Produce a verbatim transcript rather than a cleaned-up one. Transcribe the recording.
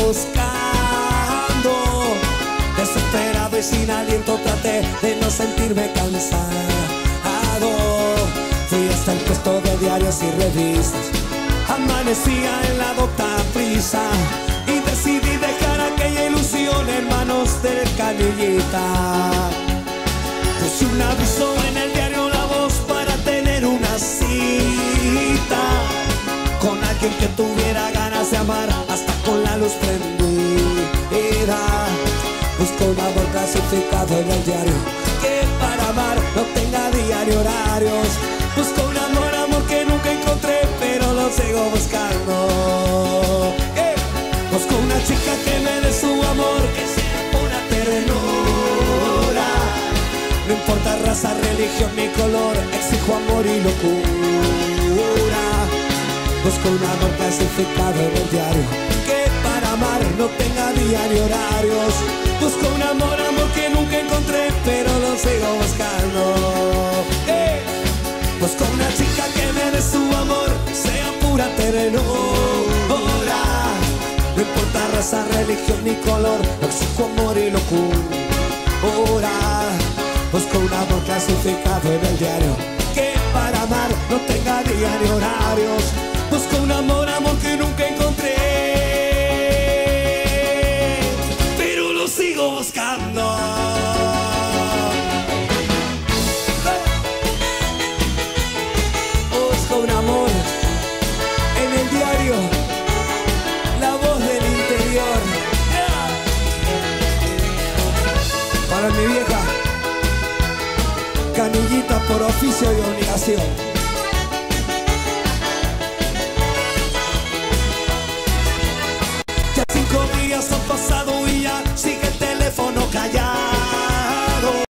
buscando. Desesperado y sin aliento traté de no sentirme cansado. Fui hasta el puesto de diarios y revistas, amanecía en la docta prisa, y decidí dejar aquella ilusión en manos del canillita. Puse un aviso en el diario La Voz para tener una cita con alguien que tuviera ganas de amar hasta con la luz prendida. Busco un amor clasificado en el diario que para amar no tenga día ni horarios. Busco un amor, amor que nunca encontré, pero lo sigo buscando. eh. Busco una chica que me dé su amor, que sea pura ternura. No importa raza, religión ni color, exijo amor y locura. Busco un amor clasificado en el diario que para amar no tenga día ni horarios. Busco un amor, amor que nunca encontré, pero lo sigo buscando. eh. Busco una chica que me dé su amor, que sea pura ternura. No importa raza, religión ni color, exijo amor y locura. Busco un amor clasificado en el diario que para amar no tenga día ni horarios. Busco un amor, amor que nunca encontré, pero lo sigo buscando. Busco un amor en el diario La Voz del Interior. Yeah. Para mi vieja, canillita por oficio y obligación.